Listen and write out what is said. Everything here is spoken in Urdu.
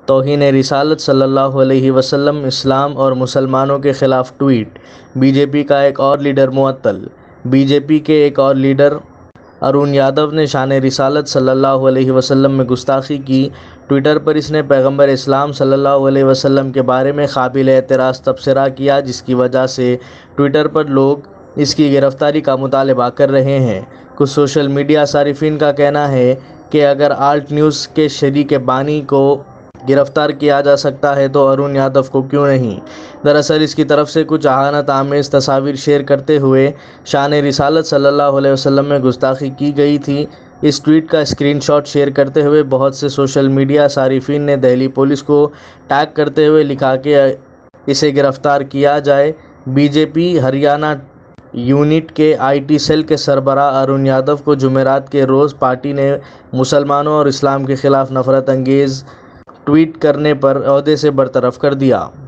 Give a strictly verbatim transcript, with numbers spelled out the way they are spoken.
توہین رسالت صلی اللہ علیہ وسلم، اسلام اور مسلمانوں کے خلاف ٹویٹ۔ بی جے پی کا ایک اور لیڈر معطل۔ بی جے پی کے ایک اور لیڈر ارون یادو نے شان رسالت صلی اللہ علیہ وسلم میں گستاخی کی۔ ٹویٹر پر اس نے پیغمبر اسلام صلی اللہ علیہ وسلم کے بارے میں قابل اعتراض تبصرہ کیا، جس کی وجہ سے ٹویٹر پر لوگ اس کی گرفتاری کا مطالبہ کر رہے ہیں۔ کچھ سوشل میڈیا صارفین کا کہنا ہے کہ اگر آلٹ نیوز کے شریک بانی کو گرفتار کیا جا سکتا ہے تو ارون یادو کو کیوں نہیں؟ دراصل اس کی طرف سے کچھ اہانت آمیز تصاویر شیئر کرتے ہوئے شان رسالت صلی اللہ علیہ وسلم میں گستاخی کی گئی تھی۔ اس ٹویٹ کا اسکرین شاٹ شیئر کرتے ہوئے بہت سے سوشل میڈیا صارفین نے دہلی پولیس کو ٹیگ کرتے ہوئے لکھا کہ اسے گرفتار کیا جائے۔ B J P Haryana unit کے آئی ٹی سیل کے سربراہ ارون یادو کو جمعرات کے روز پارٹی نے مسلمانوں اور اسلام کے خلاف نفرت انگیز ٹویٹ کرنے پر عہدے سے برطرف کر دیا۔